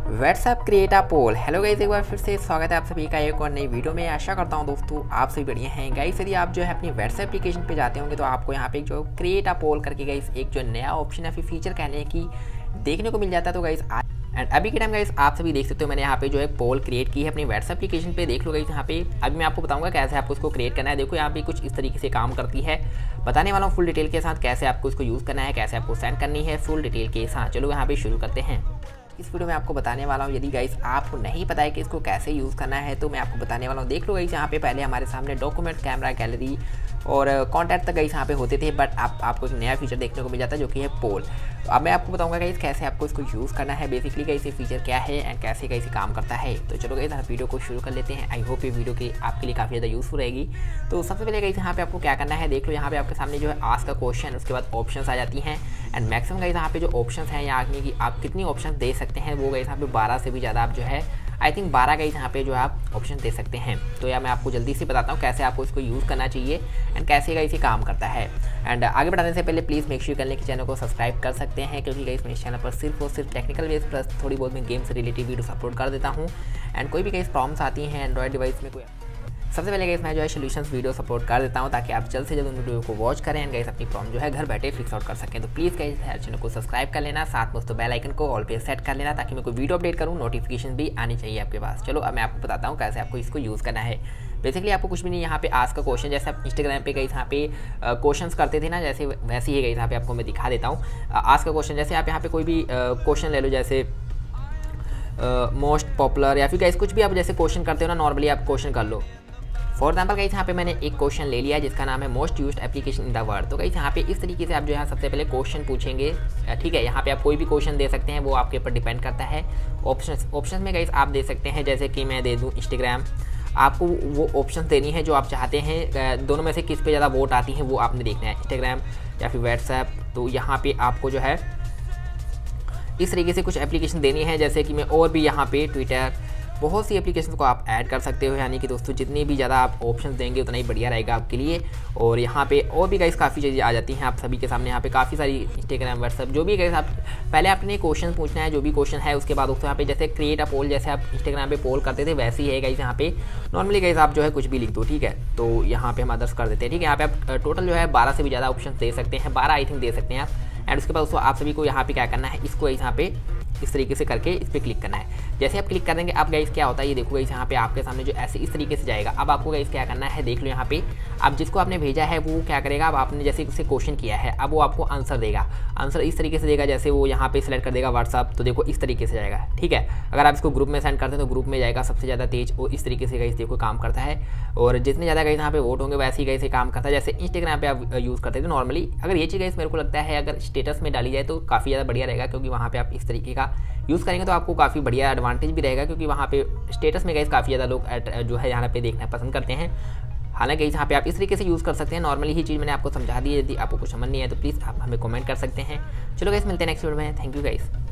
WhatsApp create a poll. Hello guys, एक बार फिर से स्वागत है आप सभी का एक और नई वीडियो में। आशा करता हूं दोस्तों आप सभी बढ़िया हैं। गाइस यदि आप जो है अपनी व्हाट्सएप एप्लीकेशन पे जाते होंगे तो आपको यहां पे जो क्रिएट अ पोल करके गाइस एक जो नया ऑप्शन है फिर फीचर कहने की देखने को मिल जाता है। तो गाइस एंड अभी के टाइम गाइस आप सभी देख सकते हो मैंने यहाँ पे जो है पोल क्रिएट की है अपनी व्हाट्सएप एप्लीकेशन पे। देख लो गाइस यहाँ पे अभी मैं आपको बताऊंगा कैसे आपको इसको क्रिएट करना है। देखो यहाँ पे कुछ इस तरीके से काम करती है, बताने वाला हूँ फुल डिटेल के साथ कैसे आपको इसको यूज़ करना है, कैसे आपको सेंड करनी है फुल डिटेल के साथ। चलो यहाँ पे शुरू करते हैं। इस वीडियो में आपको बताने वाला हूँ, यदि गाइस आपको नहीं पता है कि इसको कैसे यूज़ करना है तो मैं आपको बताने वाला हूँ। देख लो गाइस यहाँ पे पहले हमारे सामने डॉक्यूमेंट, कैमरा, गैलरी और कॉन्टैक्ट तक गाइस यहाँ पे होते थे, बट अब आपको एक नया फीचर देखने को मिल जाता है जो कि है पोल। तो अब मैं आपको बताऊंगा गाइस कैसे आपको इसको यूज़ करना है, बेसिकली गाइस ये फीचर क्या है एंड कैसे गाइस काम करता है। तो चलो गाइस हम वीडियो को शुरू कर लेते हैं। आई होप ये वीडियो की आपके लिए काफ़ी ज़्यादा यूज़फुल रहेगी। तो सबसे पहले गाइस यहाँ पे आपको क्या करना है, देख लो यहाँ पे आपके सामने जो है आस्क का क्वेश्चन, उसके बाद ऑप्शंस आ जाती हैं एंड मैक्सिमम गाइस यहाँ पे जो ऑप्शंस हैं या कि आप कितनी ऑप्शन दे सकते हैं वो गाइस यहाँ पे 12 से भी ज़्यादा आप जो है आई थिंक 12 गाइस यहाँ पे जो आप ऑप्शन दे सकते हैं। तो या मैं आपको जल्दी से बताता हूँ कैसे आपको इसको यूज़ करना चाहिए एंड कैसे गाइस ये काम करता है। एंड आगे बढ़ाने से पहले प्लीज़ मेक श्योर कर लें कि चैनल को सब्सक्राइब कर सकते हैं, क्योंकि गाइस मैं इस चैनल पर सिर्फ और सिर्फ टेक्निकल बेस प्लस थोड़ी बहुत मैं गेम से रिलेटेड वीडियो अपलोड कर देता हूँ। एंड कोई भी गाइस प्रॉब्लम्स आती हैं एंड्रॉइड डिवाइस में कोई, सबसे पहले गाइस मैं जो है सॉल्यूशंस वीडियो सपोर्ट कर देता हूं ताकि आप जल्द से जल्द उन वीडियो को वॉच करें एंड गाइस अपनी प्रॉब्लम जो है घर बैठे फिक्स आउट कर सकें। तो प्लीज़ गाइस चैनल को सब्सक्राइब कर लेना, साथ में बेल आइकन को ऑल पे सेट कर लेना ताकि मैं कोई वीडियो अपडेट करूं नोटिफिकेशन भी आनी चाहिए आपके पास। चलो अब मैं आपको बताता हूँ कैसे आपको इसको यूज़ करना है। बेसिकली आपको कुछ भी नहीं, यहाँ पे आस्क का क्वेश्चन जैसे आप इंस्टाग्राम पे गई यहाँ पे क्वेश्चंस करते थे ना, जैसे वैसे ही गई यहाँ पे आपको मैं दिखा देता हूँ। आस्क का क्वेश्चन जैसे आप यहाँ पे कोई भी क्वेश्चन ले लो, जैसे मोस्ट पॉपुलर या फिर गाइस कुछ भी आप जैसे क्वेश्चन करते हो ना, नॉर्मली आप क्वेश्चन कर लो। फॉर एग्जाम्पल गाइस यहाँ पे मैंने एक क्वेश्चन ले लिया जिसका नाम है most used application in the world. तो गाइस यहाँ पे इस तरीके से आप जो है सबसे पहले क्वेश्चन पूछेंगे, ठीक है। यहाँ पे आप कोई भी क्वेश्चन दे सकते हैं, वो आपके ऊपर डिपेंड करता है। ऑप्शन में गाइस आप दे सकते हैं, जैसे कि मैं दे दूँ इंस्टाग्राम। आपको वो ऑप्शन देनी है जो आप चाहते हैं, दोनों में से किस पे ज़्यादा वोट आती है वो आपने देखना है, इंस्टाग्राम या फिर व्हाट्सएप। तो यहाँ पे आपको जो है इस तरीके से कुछ एप्लीकेशन देनी है, जैसे कि मैं और भी यहाँ पे ट्विटर, बहुत सी एप्लीकेशन को आप ऐड कर सकते हो। यानी कि दोस्तों जितनी भी ज़्यादा आप ऑप्शंस देंगे उतना ही बढ़िया रहेगा आपके लिए। और यहाँ पे और भी गाइस काफ़ी चीज़ें आ जाती हैं आप सभी के सामने। यहाँ पे काफ़ी सारी इंस्टाग्राम, व्हाट्सएप, जो भी गाइस आप पहले आपने क्वेश्चन पूछना है, जो भी क्वेश्चन है उसके बाद दोस्तों यहाँ पे जैसे क्रिएट अ पोल, जैसे आप इंस्टाग्राम पे पोल करते थे वैसे ही है गाइस। यहाँ पे नॉर्मली गाइस आप जो है कुछ भी लिख दो, ठीक है। तो यहाँ पे हम अदर्स कर देते हैं, ठीक है। यहाँ पे आप टोटल जो है 12 से भी ज़्यादा ऑप्शन दे सकते हैं, 12 आई थिंक दे सकते हैं आप। एंड उसके बाद दोस्तों आप सभी को यहाँ पे क्या करना है, इसको यहाँ पे इस तरीके से करके इस पर क्लिक करना है। जैसे आप क्लिक कर देंगे अब गाइस क्या होता है ये देखो गाइस, यहाँ पे आपके सामने जो ऐसे इस तरीके से जाएगा। अब आपको गाइस क्या करना है, देख लो यहाँ पे अब जिसको आपने भेजा है वो क्या करेगा, अब आपने जैसे उसे क्वेश्चन किया है अब वो आपको आंसर देगा। आंसर इस तरीके से देगा, जैसे वो यहाँ पे सिलेक्ट कर देगा व्हाट्सअप, तो देखो इस तरीके से जाएगा, ठीक है। अगर आप इसको ग्रुप में सेंड करते हैं तो ग्रुप में जाएगा सबसे ज़्यादा तेज, और इस तरीके से गाइस देखो काम करता है। और जितने ज़्यादा गाइस यहाँ पे वोट होंगे वैसे ही गाइस ये काम करता है, जैसे इंस्टाग्राम पे आप यूज़ करते थे नॉर्मली। अगर ये चीज़ गाइस मेरे को लगता है अगर स्टेटस में डाली जाए तो काफ़ी ज़्यादा बढ़िया रहेगा, क्योंकि वहाँ पे आप इस तरीके का यूज़ करेंगे तो आपको काफ़ी बढ़िया एडवांटेज भी रहेगा, क्योंकि वहाँ पे स्टेटस में गाइस काफ़ी ज़्यादा लोग जो है यहाँ पे देखना पसंद करते हैं। हालांकि यहाँ पे आप इस तरीके से यूज़ कर सकते हैं। नॉर्मली ही चीज़ मैंने आपको समझा दी है, यदि आपको कुछ समझ नहीं है तो प्लीज़ आप हमें कमेंट कर सकते हैं। चलो गाइस मिलते हैं नेक्स्ट वीडियो में। Thank you guys.